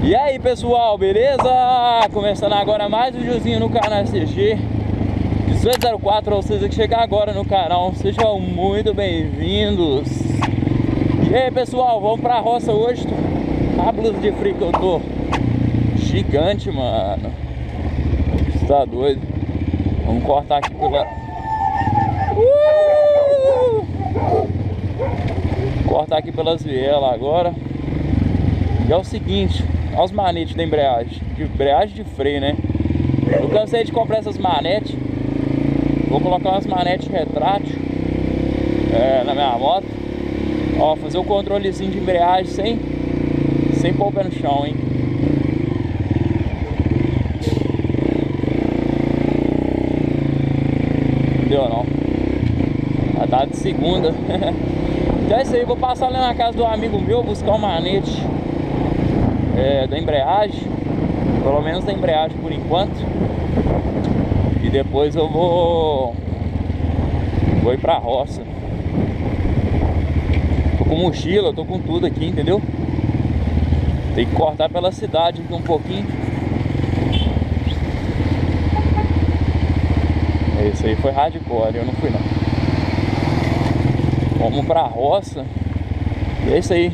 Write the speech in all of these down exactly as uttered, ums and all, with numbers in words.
E aí pessoal, beleza? Começando agora mais um videozinho no canal S T G dezoito zero quatro, ou vocês que chegar agora no canal, sejam muito bem-vindos. E aí pessoal, vamos pra roça hoje. A blusa de frio que eu tô gigante, mano. Você tá doido? Vamos cortar aqui pela... Uh! Cortar aqui pelas vielas agora. E é o seguinte, olha os manetes da embreagem, de embreagem de freio, né? Eu cansei de comprar essas manetes. Vou colocar umas manetes retrátil é, na minha moto. Ó, fazer o controlezinho de embreagem sem Sem pôr o pé no chão, hein? Não deu não. Já tá de segunda. Então é isso aí, vou passar ali na casa do amigo meu, buscar um manete É, da embreagem, pelo menos da embreagem por enquanto, e depois eu vou vou ir pra roça. Tô com mochila, tô com tudo aqui, entendeu? Tem que cortar pela cidade aqui um pouquinho. Esse aí foi hardcore, eu não fui não. Vamos pra roça. E é isso aí.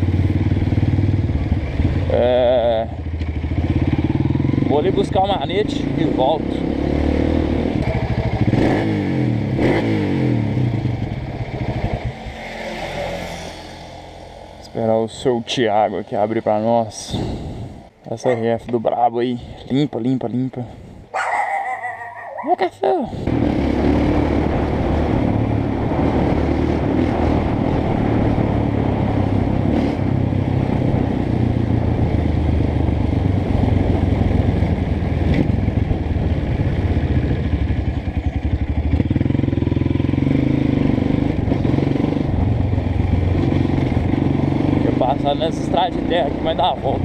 É... Vou ali buscar o manete e volto. Esperar o seu Thiago aqui abrir pra nós. Essa R F do brabo aí. Limpa, limpa, limpa. Ó, café. Passar nessa estrada de terra aqui, vai dar a volta.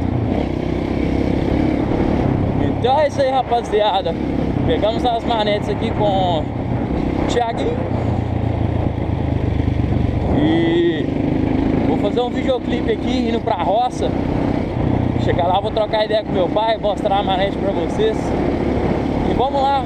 Então é isso aí, rapaziada. Pegamos as manetes aqui com o Thiaguinho. E vou fazer um videoclipe aqui, indo pra roça. Chegar lá, vou trocar ideia com meu pai, mostrar a manete pra vocês. E vamos lá.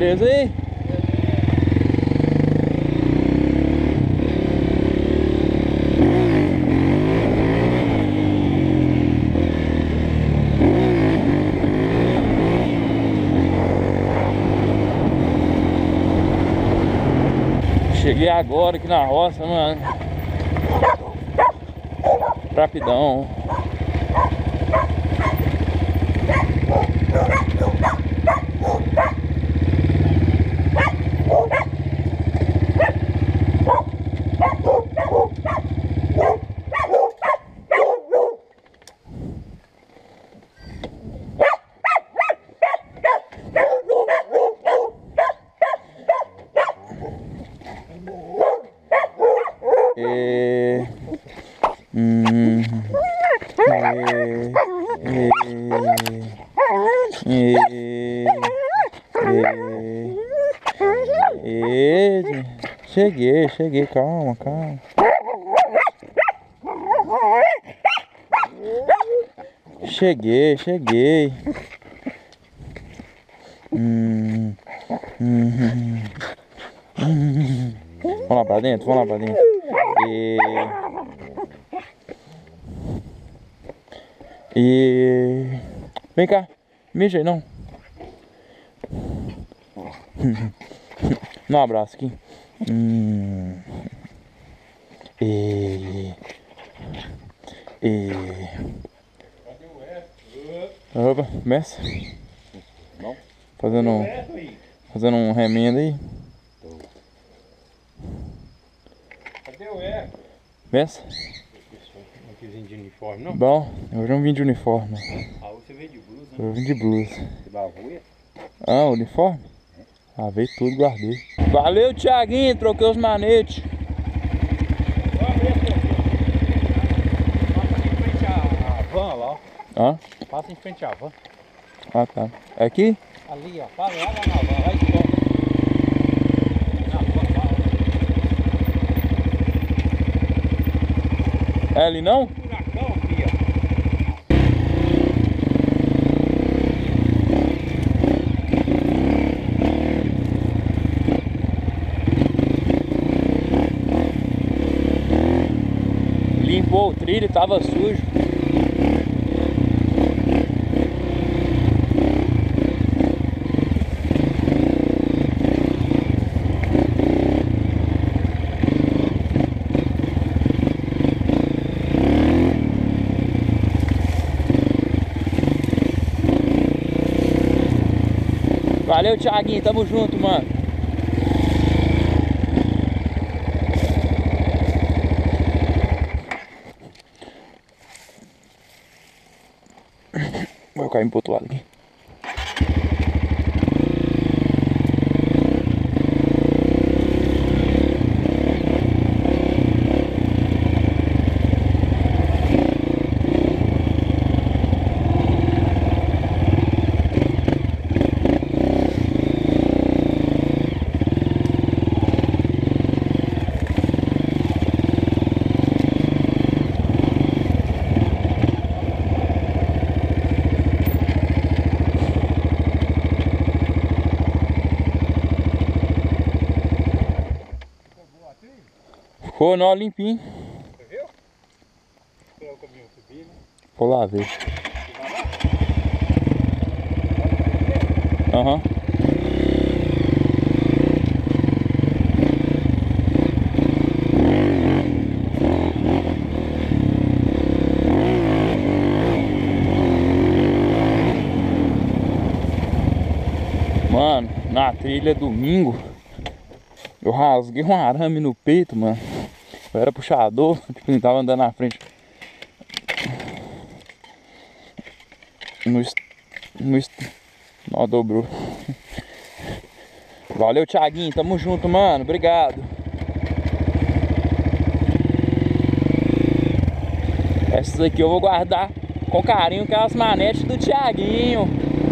Beleza aí? Cheguei agora aqui na roça, mano. Rapidão. É... Hum... É... É... É... É... Cheguei, cheguei, calma, calma. Cheguei, cheguei. Hum... Hum... Hum... Vamos lá pra dentro, vamos lá pra dentro. E... E... Vem cá, mija aí não. Dá um abraço aqui. Hum... E... E... Opa, começa. Fazendo um... Fazendo um remendo aí. Cadê o eco? Benção. Não quis vir de uniforme, não? Bom, eu já não vim de uniforme. Ah, você veio de blusa, né? Eu vim de blusa. Você lavou? Ah, uniforme? Ah, veio tudo, guardei. Valeu, Thiaguinho, troquei os manetes. Passa em frente à van lá, ó. Hã? Passa em frente à van. Ah, tá. É aqui? Ali, ó. Para lá na van, lá de volta. Na van, lá. É ali não? Furacão aqui, ó. Limpou o trilho, tava sujo. Valeu, Thiaguinho, tamo junto, mano. Vou cair pro outro lado aqui. Ficou nó limpinho. Você viu? Esperar o caminhão subir, né? Vou lá ver. Aham. Uhum. Mano, na trilha domingo eu rasguei um arame no peito, mano. Eu era puxador, tipo, ele tava andando na frente. No est... No est... Nó dobrou. Valeu, Thiaguinho, tamo junto, mano. Obrigado. Essas aqui eu vou guardar com carinho, que é as manetes do Thiaguinho.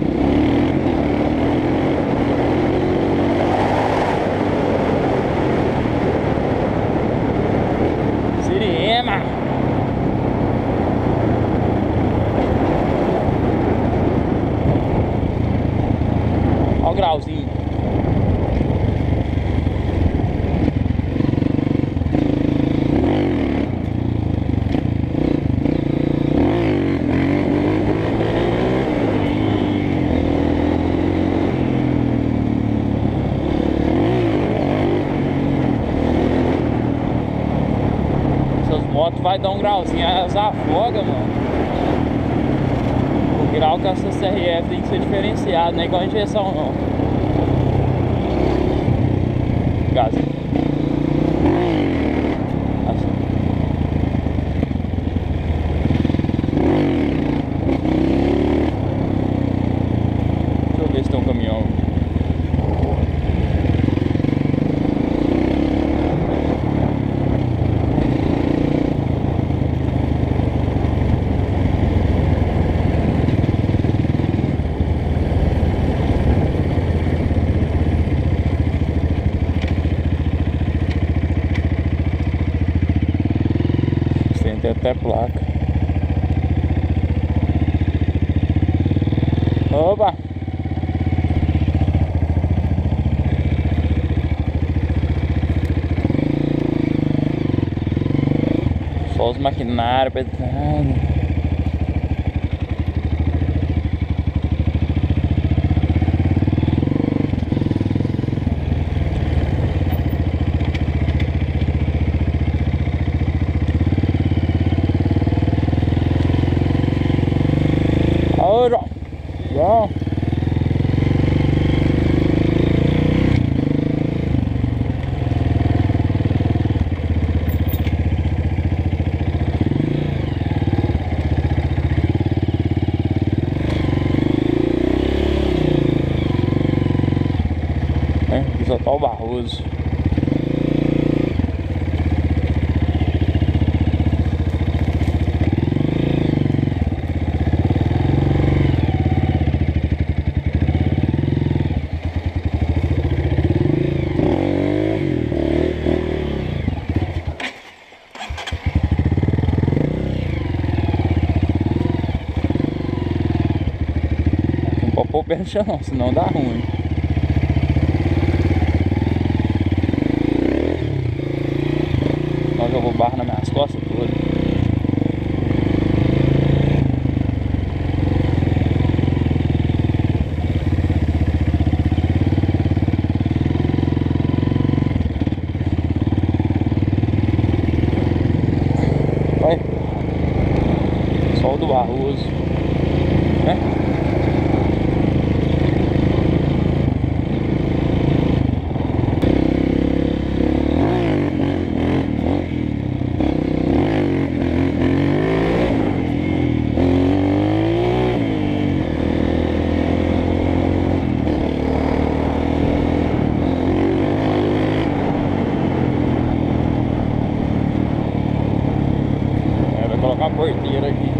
Siriema. Olha o grauzinho. moto vai dar um grauzinho, elas afogam, mano. O grau com essa C R F tem que ser diferenciado, não é igual a injeção não. Gás. Assim. Deixa eu ver se tem um caminhão. Tem até placa. Opa! Só os maquinários pesados. Bom. É, aqui só tá o Barroso. Pô, pé no chão, senão dá ruim. Nós jogou barro nas minhas costas todas. Vai. Sol do Barroso, né? Colocar a porteira aqui.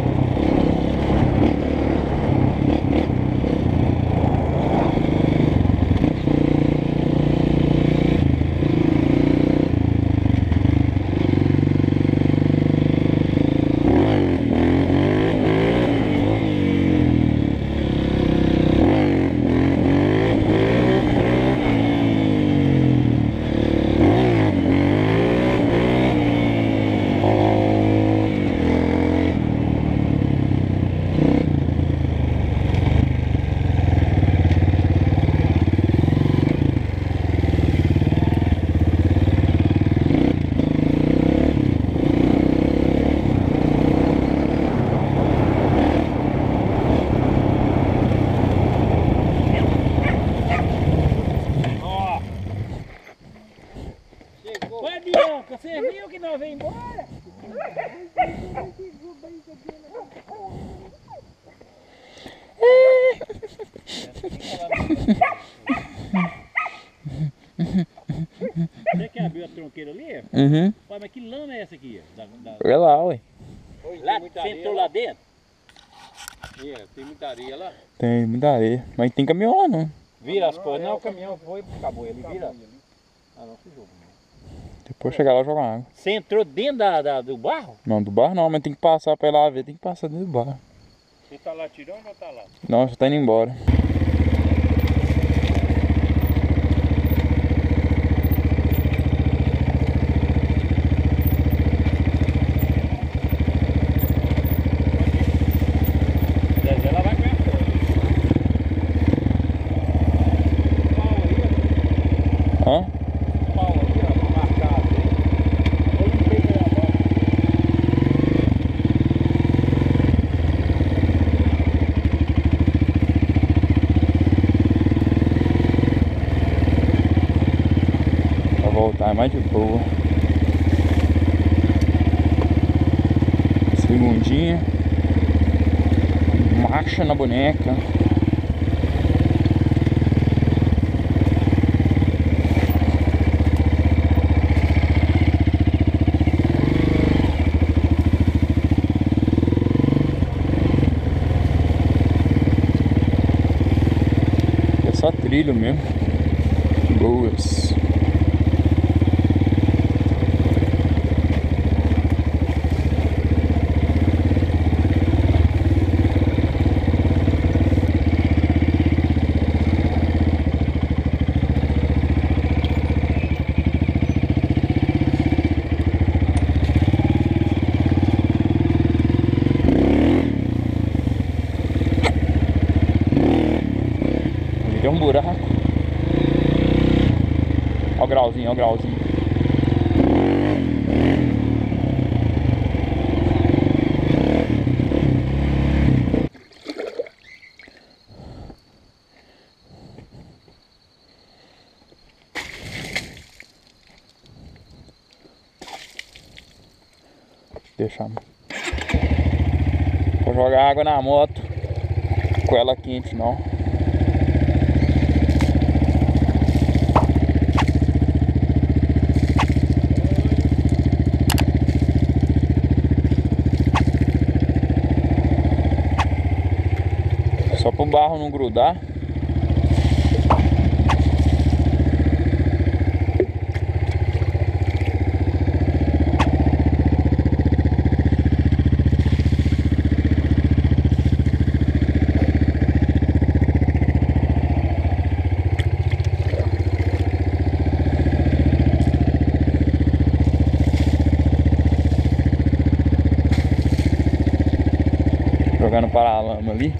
Você viu que nós vamos embora? Você que abriu a tronqueira ali? Uhum. Pai, mas que lama é essa aqui? Da, da... É lá, ué. Lá, você entrou lá dentro? É, tem muita areia lá? Tem muita areia, mas tem caminhão lá não. Vira as coisas. Não, o caminhão foi, acabou. Ele vira. Ah, não, sujou. Depois chegar lá e jogar água. Você entrou dentro da, da, do barro? Não, do barro não, mas tem que passar pra ir lá ver, tem que passar dentro do barro. Você tá lá tirando ou tá lá? Não, já tá indo embora. Ela vai ganhar Hã? pau ali, ó, marcado. Eu não sei que é a voltar é mais de boa. Segundinha. Marcha na boneca. É só trilho mesmo. Boas. Tem um buraco. Olha o grauzinho, olha o grauzinho. Deixa. Vou jogar água na moto com ela quente não. Só para o barro não grudar. Jogando paralama ali.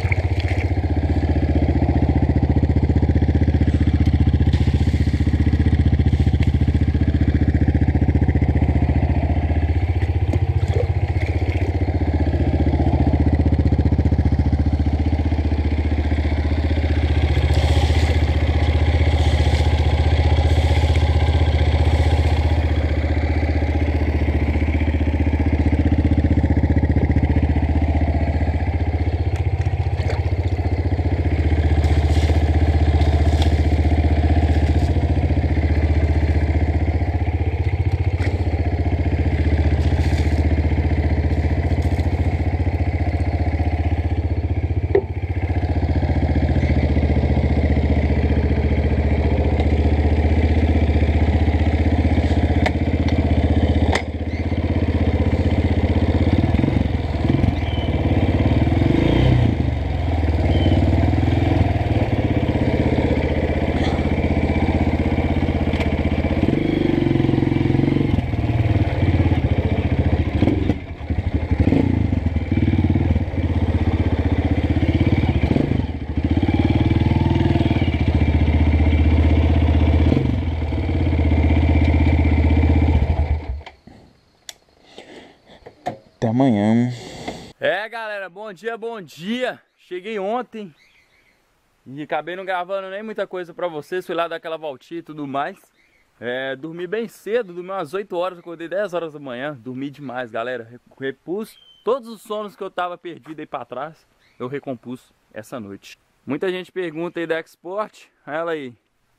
Até amanhã. É, galera, bom dia, bom dia. Cheguei ontem e acabei não gravando nem muita coisa pra vocês. Fui lá dar aquela voltinha e tudo mais. É, dormi bem cedo, dormi umas oito horas, acordei dez horas da manhã. Dormi demais, galera. Repus todos os sonos que eu tava perdido aí pra trás. Eu recompus essa noite. Muita gente pergunta aí da Export. Ela aí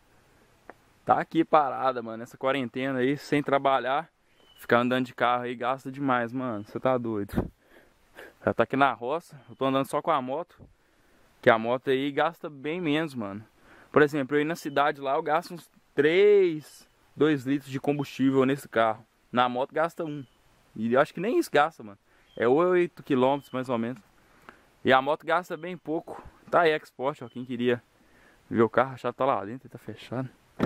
tá aqui parada, mano, essa quarentena aí, sem trabalhar. Ficar andando de carro aí gasta demais, mano. Você tá doido. Já tá aqui na roça. Eu tô andando só com a moto. Que a moto aí gasta bem menos, mano. Por exemplo, eu ir na cidade lá, eu gasto uns três, dois litros de combustível nesse carro. Na moto gasta um. E eu acho que nem isso gasta, mano. É oito quilômetros mais ou menos. E a moto gasta bem pouco. Tá aí, Export, ó. Quem queria ver o carro, já tá lá dentro, tá fechado.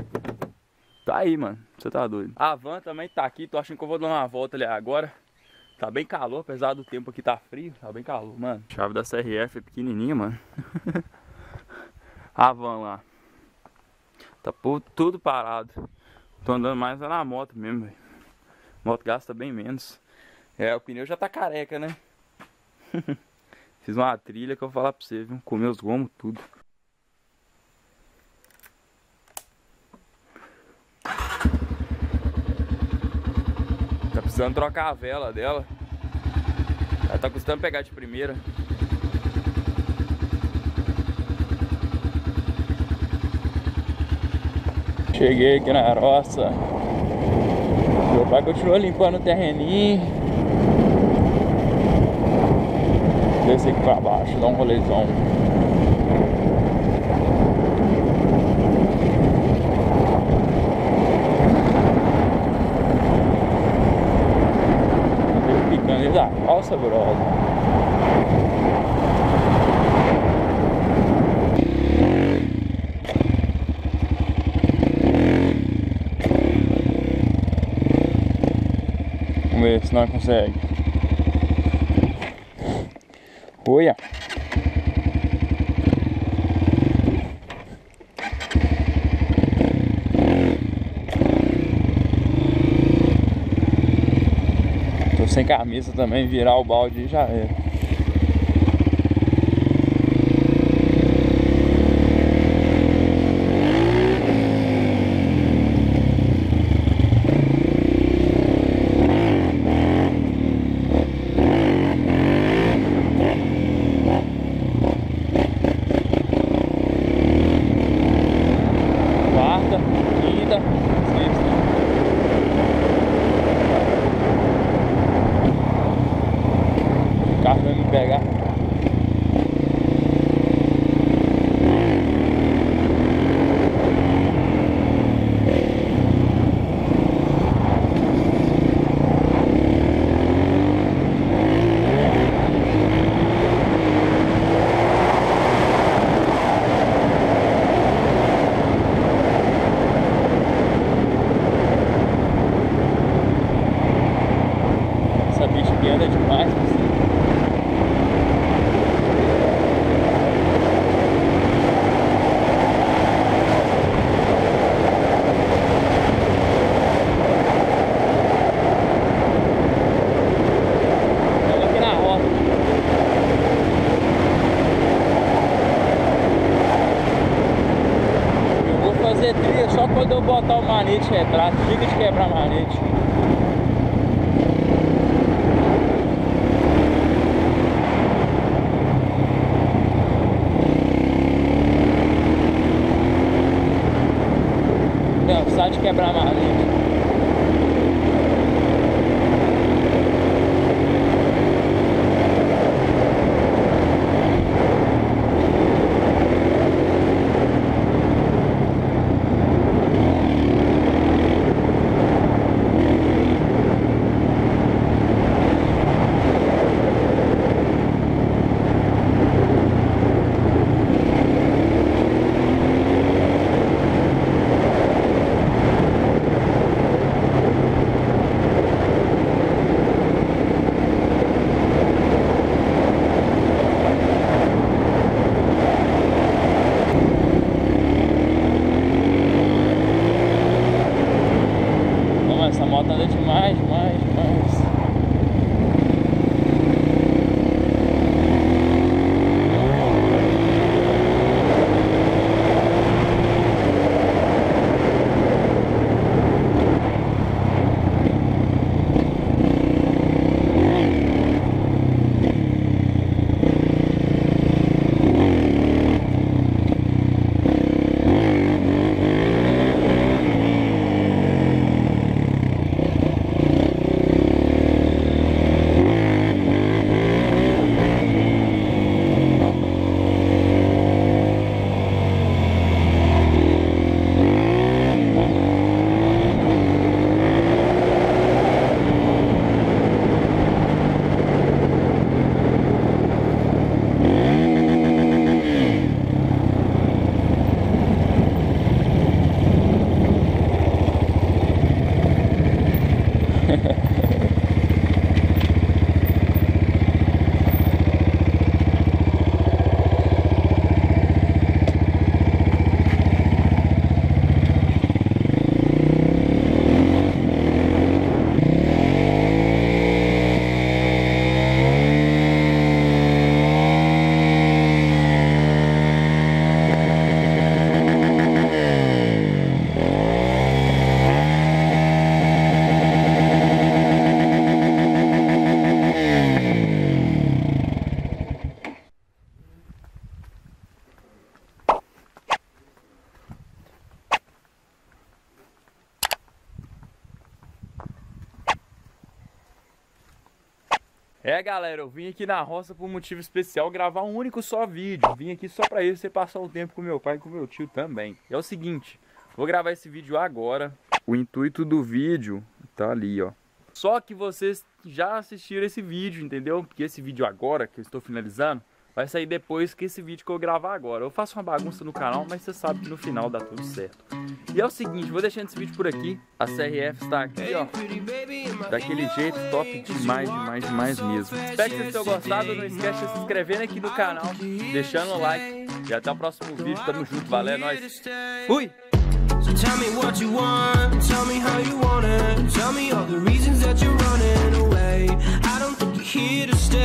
Tá aí, mano. Você tá doido. A van também tá aqui. Tô achando que eu vou dar uma volta ali agora. Tá bem calor, apesar do tempo aqui tá frio. Tá bem calor, mano. A chave da C R F é pequenininha, mano. A van lá. Tá tudo parado. Tô andando mais na moto mesmo, velho. Moto gasta bem menos. É, o pneu já tá careca, né? Fiz uma trilha que eu vou falar pra você, viu? Comer os gomos, tudo. Precisando trocar a vela dela. Ela tá custando pegar de primeira. Cheguei aqui na roça. Meu pai continuou limpando o terreninho. Descer aqui pra baixo, dar um rolezão. Picando da roça, brother. Vamos ver se nós consegue. Olha. Tô sem camisa também, virar o balde e já é. Quinta, sexta. O carro vai me pegar. Essa bicha aqui anda demais, você. Estamos aqui na rota. Eu vou fazer trilha só quando eu botar o manete retrato. Fica de quebrar manete. Cansar de quebrar manete. Essa moto anda demais, demais, demais. É, galera, eu vim aqui na roça por um motivo especial, gravar um único só vídeo. Vim aqui só pra isso, você passar o tempo com meu pai e com meu tio também. É o seguinte, vou gravar esse vídeo agora. O intuito do vídeo tá ali, ó. Só que vocês já assistiram esse vídeo, entendeu? Porque esse vídeo agora, que eu estou finalizando, vai sair depois que esse vídeo que eu gravar agora. Eu faço uma bagunça no canal, mas você sabe que no final dá tudo certo. E é o seguinte, vou deixando esse vídeo por aqui. A C R F está aqui, ó, daquele jeito top demais, demais, demais mesmo. Espero que vocês tenham gostado. Não esquece de se inscrever aqui no canal, deixando o like. E até o próximo vídeo. Tamo junto, valeu, é nóis. Fui! So tell me what you want, tell me how you want it, tell me all the reasons that you're running away. I don't think you're here to stay.